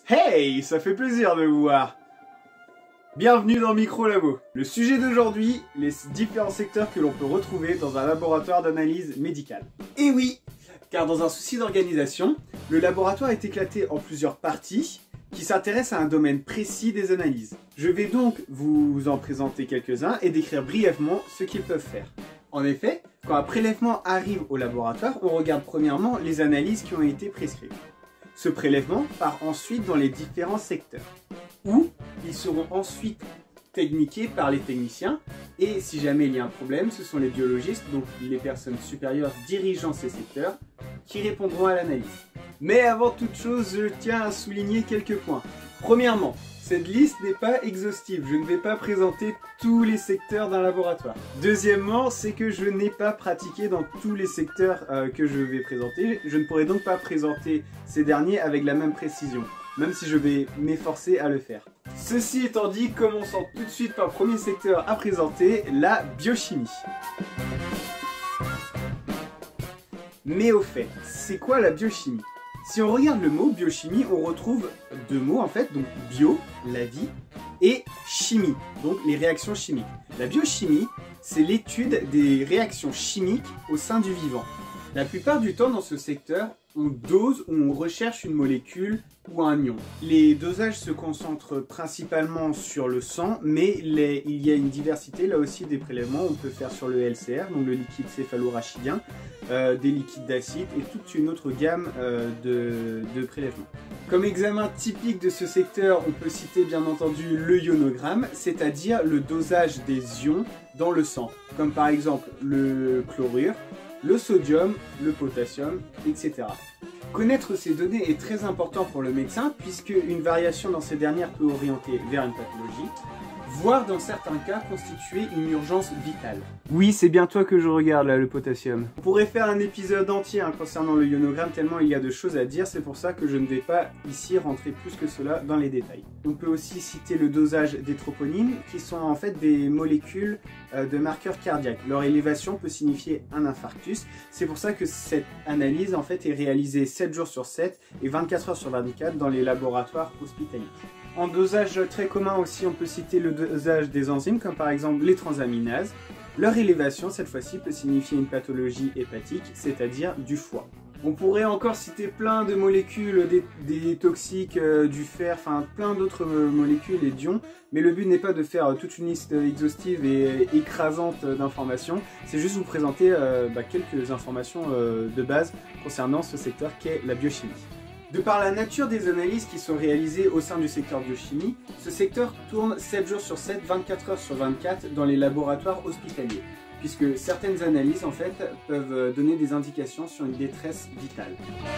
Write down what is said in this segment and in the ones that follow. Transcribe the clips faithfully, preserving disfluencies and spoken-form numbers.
Hey, ça fait plaisir de vous voir. Bienvenue dans Micro Labo. Le sujet d'aujourd'hui, les différents secteurs que l'on peut retrouver dans un laboratoire d'analyse médicale. Et oui, car dans un souci d'organisation, le laboratoire est éclaté en plusieurs parties qui s'intéressent à un domaine précis des analyses. Je vais donc vous en présenter quelques-uns et décrire brièvement ce qu'ils peuvent faire. En effet, quand un prélèvement arrive au laboratoire, on regarde premièrement les analyses qui ont été prescrites. Ce prélèvement part ensuite dans les différents secteurs, où ils seront ensuite techniqués par les techniciens, et si jamais il y a un problème, ce sont les biologistes, donc les personnes supérieures dirigeant ces secteurs, qui répondront à l'analyse. Mais avant toute chose, je tiens à souligner quelques points. Premièrement, cette liste n'est pas exhaustive, je ne vais pas présenter tous les secteurs d'un laboratoire. Deuxièmement, c'est que je n'ai pas pratiqué dans tous les secteurs euh, que je vais présenter, je ne pourrai donc pas présenter ces derniers avec la même précision, même si je vais m'efforcer à le faire. Ceci étant dit, commençons tout de suite par le premier secteur à présenter, la biochimie. Mais au fait, c'est quoi la biochimie ? Si on regarde le mot biochimie, on retrouve deux mots en fait, donc bio, la vie, et chimie, donc les réactions chimiques. La biochimie, c'est l'étude des réactions chimiques au sein du vivant. La plupart du temps dans ce secteur, on dose ou on recherche une molécule ou un ion. Les dosages se concentrent principalement sur le sang, mais les, il y a une diversité là aussi des prélèvements. On peut faire sur le L C R, donc le liquide céphalorachidien, euh, des liquides d'acide et toute une autre gamme euh, de, de prélèvements. Comme examen typique de ce secteur, on peut citer bien entendu le ionogramme, c'est-à-dire le dosage des ions dans le sang, comme par exemple le chlorure, le sodium, le potassium, et cetera. Connaître ces données est très important pour le médecin puisque une variation dans ces dernières peut orienter vers une pathologie, voire dans certains cas constituer une urgence vitale. Oui, c'est bien toi que je regarde là, le potassium. On pourrait faire un épisode entier hein, concernant le ionogramme tellement il y a de choses à dire, c'est pour ça que je ne vais pas ici rentrer plus que cela dans les détails. On peut aussi citer le dosage des troponines qui sont en fait des molécules euh, de marqueurs cardiaques. Leur élévation peut signifier un infarctus, c'est pour ça que cette analyse en fait est réalisée sept jours sur sept et vingt-quatre heures sur vingt-quatre dans les laboratoires hospitaliers. En dosage très commun aussi, on peut citer le dosage des enzymes, comme par exemple les transaminases. Leur élévation, cette fois-ci, peut signifier une pathologie hépatique, c'est-à-dire du foie. On pourrait encore citer plein de molécules, des, des toxiques, euh, du fer, enfin plein d'autres euh, molécules et d'ions, mais le but n'est pas de faire euh, toute une liste exhaustive et euh, écrasante euh, d'informations, c'est juste vous présenter euh, bah, quelques informations euh, de base concernant ce secteur qu'est la biochimie. De par la nature des analyses qui sont réalisées au sein du secteur biochimie, ce secteur tourne sept jours sur sept, vingt-quatre heures sur vingt-quatre dans les laboratoires hospitaliers, puisque certaines analyses en fait peuvent donner des indications sur une détresse vitale.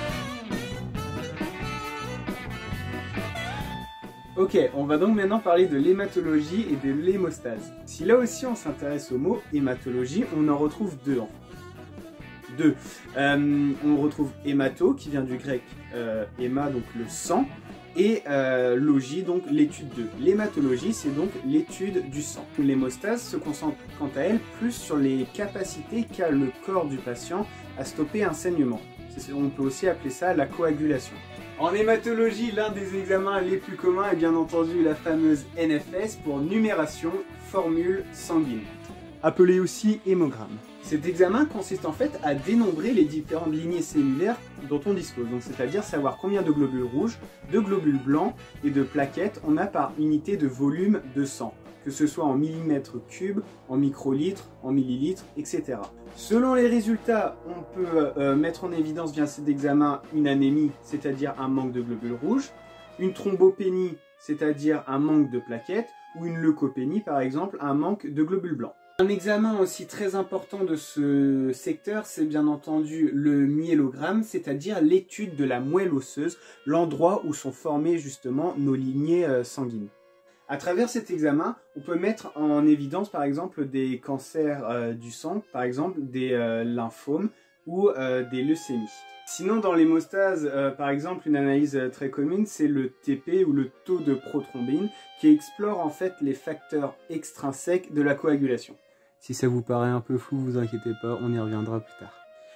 Ok, on va donc maintenant parler de l'hématologie et de l'hémostase. Si là aussi on s'intéresse au mot hématologie, on en retrouve deux en fait. Deux. Euh, on retrouve hémato qui vient du grec euh, héma, donc le sang, et euh, logie, donc l'étude de. L'hématologie, c'est donc l'étude du sang. L'hémostase se concentre quant à elle plus sur les capacités qu'a le corps du patient à stopper un saignement. On peut aussi appeler ça la coagulation. En hématologie, l'un des examens les plus communs est bien entendu la fameuse N F S pour numération formule sanguine, appelée aussi hémogramme. Cet examen consiste en fait à dénombrer les différentes lignées cellulaires dont on dispose, donc c'est-à-dire savoir combien de globules rouges, de globules blancs et de plaquettes on a par unité de volume de sang, que ce soit en millimètres cubes, en microlitres, en millilitres, et cetera. Selon les résultats, on peut euh, mettre en évidence via cet examen une anémie, c'est-à-dire un manque de globules rouges, une thrombopénie, c'est-à-dire un manque de plaquettes, ou une leucopénie par exemple, un manque de globules blancs. Un examen aussi très important de ce secteur, c'est bien entendu le myélogramme, c'est-à-dire l'étude de la moelle osseuse, l'endroit où sont formées justement nos lignées sanguines. À travers cet examen, on peut mettre en évidence par exemple des cancers euh, du sang, par exemple des euh, lymphomes ou euh, des leucémies. Sinon, dans l'hémostase, euh, par exemple, une analyse très commune, c'est le T P ou le taux de prothrombine qui explore en fait les facteurs extrinsèques de la coagulation. Si ça vous paraît un peu flou, vous inquiétez pas, on y reviendra plus tard.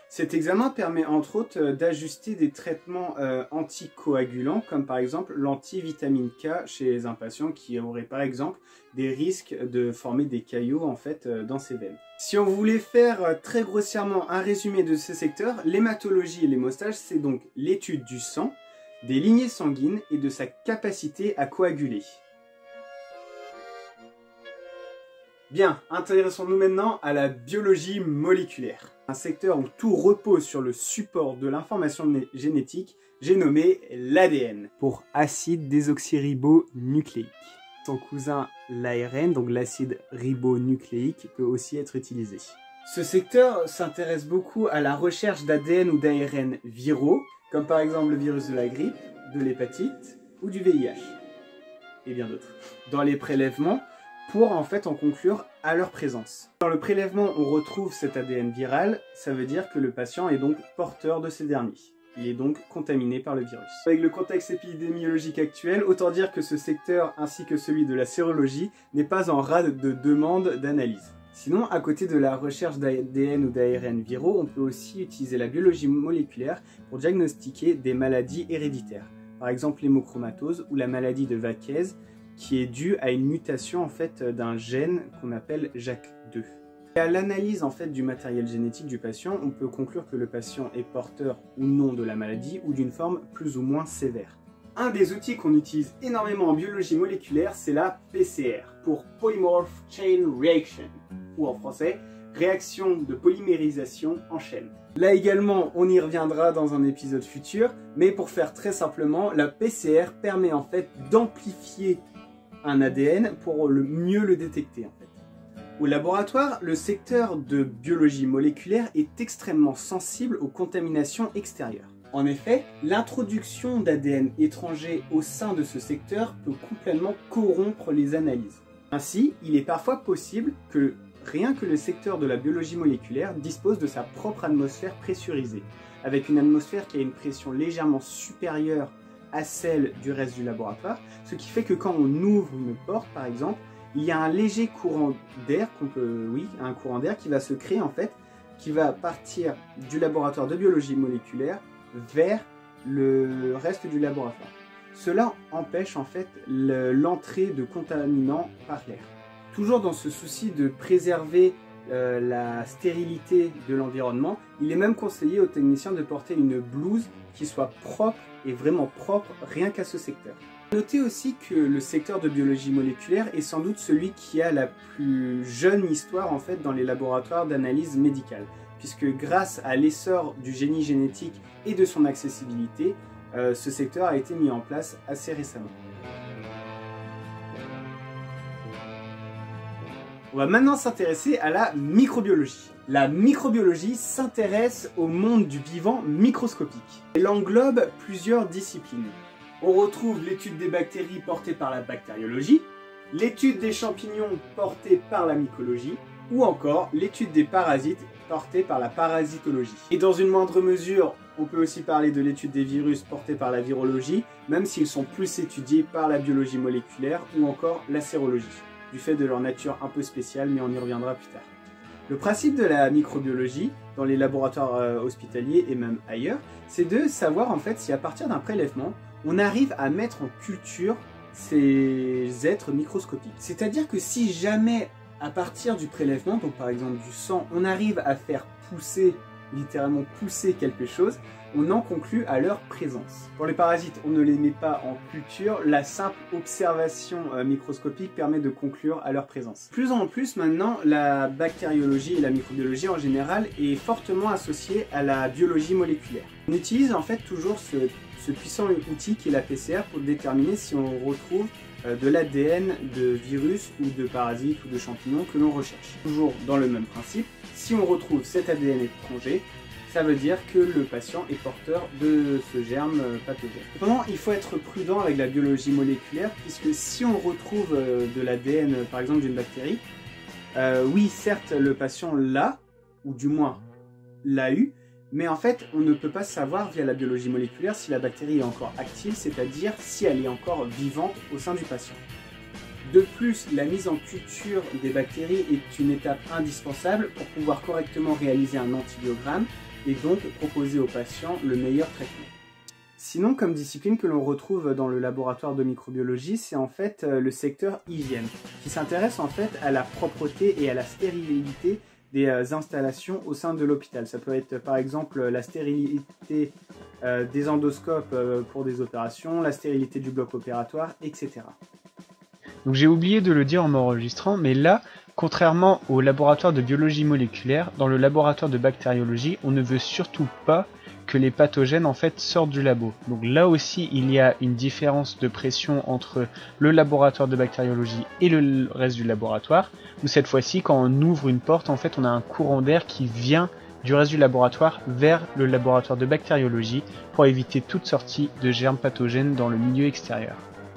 Cet examen permet entre autres d'ajuster des traitements euh, anticoagulants, comme par exemple l'antivitamine K chez un patient qui aurait par exemple des risques de former des caillots en fait euh, dans ses veines. Si on voulait faire euh, très grossièrement un résumé de ce secteur, l'hématologie et l'hémostase, c'est donc l'étude du sang, des lignées sanguines et de sa capacité à coaguler. Bien, intéressons-nous maintenant à la biologie moléculaire. Un secteur où tout repose sur le support de l'information génétique, j'ai nommé l'A D N, pour acide désoxyribonucléique. Son cousin l'A R N, donc l'acide ribonucléique, peut aussi être utilisé. Ce secteur s'intéresse beaucoup à la recherche d'A D N ou d'A R N viraux, comme par exemple le virus de la grippe, de l'hépatite ou du V I H, et bien d'autres. Dans les prélèvements, pour en fait en conclure à leur présence. Dans le prélèvement, on retrouve cet A D N viral, ça veut dire que le patient est donc porteur de ces derniers. Il est donc contaminé par le virus. Avec le contexte épidémiologique actuel, autant dire que ce secteur ainsi que celui de la sérologie n'est pas en rade de demande d'analyse. Sinon, à côté de la recherche d'A D N ou d'A R N viraux, on peut aussi utiliser la biologie moléculaire pour diagnostiquer des maladies héréditaires. Par exemple l'hémochromatose ou la maladie de Vaquez, qui est due à une mutation en fait d'un gène qu'on appelle J A K deux. Et à l'analyse en fait du matériel génétique du patient, on peut conclure que le patient est porteur ou non de la maladie ou d'une forme plus ou moins sévère. Un des outils qu'on utilise énormément en biologie moléculaire, c'est la P C R, pour Polymorph Chain Reaction, ou en français, réaction de polymérisation en chaîne. Là également, on y reviendra dans un épisode futur, mais pour faire très simplement, la P C R permet en fait d'amplifier un A D N pour le mieux le détecter en fait. Au laboratoire, le secteur de biologie moléculaire est extrêmement sensible aux contaminations extérieures. En effet, l'introduction d'A D N étrangers au sein de ce secteur peut complètement corrompre les analyses. Ainsi, il est parfois possible que rien que le secteur de la biologie moléculaire dispose de sa propre atmosphère pressurisée, avec une atmosphère qui a une pression légèrement supérieure à celle du reste du laboratoire, ce qui fait que quand on ouvre une porte par exemple, il y a un léger courant d'air, qu'on peut, oui, un courant d'air qui va se créer en fait, qui va partir du laboratoire de biologie moléculaire vers le reste du laboratoire. Cela empêche en fait l'entrée de contaminants par l'air. Toujours dans ce souci de préserver euh, la stérilité de l'environnement, il est même conseillé aux techniciens de porter une blouse qui soit propre et vraiment propre rien qu'à ce secteur. Notez aussi que le secteur de biologie moléculaire est sans doute celui qui a la plus jeune histoire en fait dans les laboratoires d'analyse médicale, puisque grâce à l'essor du génie génétique et de son accessibilité, euh, ce secteur a été mis en place assez récemment. On va maintenant s'intéresser à la microbiologie. La microbiologie s'intéresse au monde du vivant microscopique. Elle englobe plusieurs disciplines. On retrouve l'étude des bactéries portée par la bactériologie, l'étude des champignons portée par la mycologie, ou encore l'étude des parasites portée par la parasitologie. Et dans une moindre mesure, on peut aussi parler de l'étude des virus portée par la virologie, même s'ils sont plus étudiés par la biologie moléculaire ou encore la sérologie, du fait de leur nature un peu spéciale, mais on y reviendra plus tard. Le principe de la microbiologie, dans les laboratoires euh, hospitaliers et même ailleurs, c'est de savoir en fait si à partir d'un prélèvement, on arrive à mettre en culture ces êtres microscopiques. C'est-à-dire que si jamais, à partir du prélèvement, donc par exemple du sang, on arrive à faire pousser, littéralement pousser quelque chose, on en conclut à leur présence. Pour les parasites, on ne les met pas en culture, la simple observation euh, microscopique permet de conclure à leur présence. Plus en plus maintenant, la bactériologie et la microbiologie en général est fortement associée à la biologie moléculaire. On utilise en fait toujours ce, ce puissant outil qui est la P C R pour déterminer si on retrouve euh, de l'A D N de virus ou de parasites ou de champignons que l'on recherche. Toujours dans le même principe, si on retrouve cet A D N étranger, ça veut dire que le patient est porteur de ce germe pathogène. Cependant, il faut être prudent avec la biologie moléculaire, puisque si on retrouve de l'A D N, par exemple, d'une bactérie, euh, oui, certes, le patient l'a, ou du moins l'a eu, mais en fait, on ne peut pas savoir via la biologie moléculaire si la bactérie est encore active, c'est-à-dire si elle est encore vivante au sein du patient. De plus, la mise en culture des bactéries est une étape indispensable pour pouvoir correctement réaliser un antibiogramme et donc proposer aux patients le meilleur traitement. Sinon, comme discipline que l'on retrouve dans le laboratoire de microbiologie, c'est en fait le secteur hygiène, qui s'intéresse en fait à la propreté et à la stérilité des installations au sein de l'hôpital. Ça peut être par exemple la stérilité euh, des endoscopes euh, pour des opérations, la stérilité du bloc opératoire, et cetera. Donc j'ai oublié de le dire en m'enregistrant, mais là, contrairement au laboratoire de biologie moléculaire, dans le laboratoire de bactériologie, on ne veut surtout pas que les pathogènes en fait sortent du labo. Donc là aussi il y a une différence de pression entre le laboratoire de bactériologie et le reste du laboratoire, où cette fois-ci quand on ouvre une porte en fait on a un courant d'air qui vient du reste du laboratoire vers le laboratoire de bactériologie pour éviter toute sortie de germes pathogènes dans le milieu extérieur.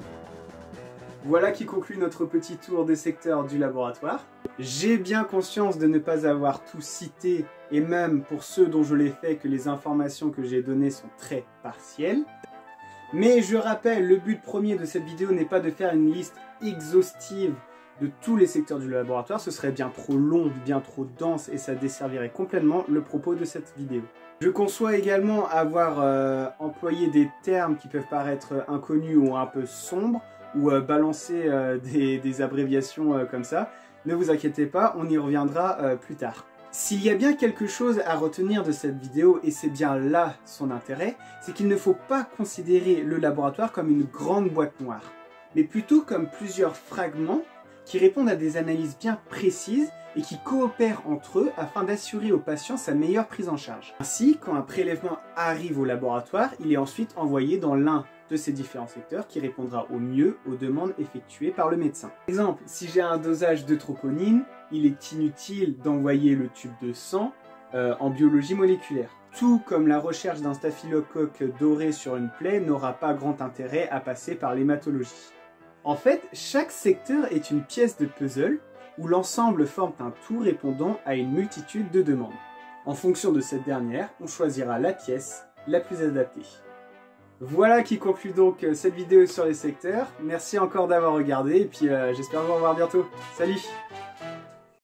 Voilà qui conclut notre petit tour des secteurs du laboratoire. J'ai bien conscience de ne pas avoir tout cité, et même pour ceux dont je l'ai fait, que les informations que j'ai données sont très partielles. Mais je rappelle, le but premier de cette vidéo n'est pas de faire une liste exhaustive de tous les secteurs du laboratoire, ce serait bien trop long, bien trop dense, et ça desservirait complètement le propos de cette vidéo. Je conçois également avoir euh, employé des termes qui peuvent paraître inconnus ou un peu sombres, ou euh, balancer euh, des, des abréviations euh, comme ça. Ne vous inquiétez pas, on y reviendra euh, plus tard. S'il y a bien quelque chose à retenir de cette vidéo, et c'est bien là son intérêt, c'est qu'il ne faut pas considérer le laboratoire comme une grande boîte noire, mais plutôt comme plusieurs fragments qui répondent à des analyses bien précises et qui coopèrent entre eux afin d'assurer au patient sa meilleure prise en charge. Ainsi, quand un prélèvement arrive au laboratoire, il est ensuite envoyé dans l'un de ces différents secteurs qui répondra au mieux aux demandes effectuées par le médecin. Par exemple, si j'ai un dosage de troponine, il est inutile d'envoyer le tube de sang euh, en biologie moléculaire. Tout comme la recherche d'un staphylocoque doré sur une plaie n'aura pas grand intérêt à passer par l'hématologie. En fait, chaque secteur est une pièce de puzzle où l'ensemble forme un tout répondant à une multitude de demandes. En fonction de cette dernière, on choisira la pièce la plus adaptée. Voilà qui conclut donc cette vidéo sur les secteurs. Merci encore d'avoir regardé et puis euh, j'espère vous revoir bientôt. Salut!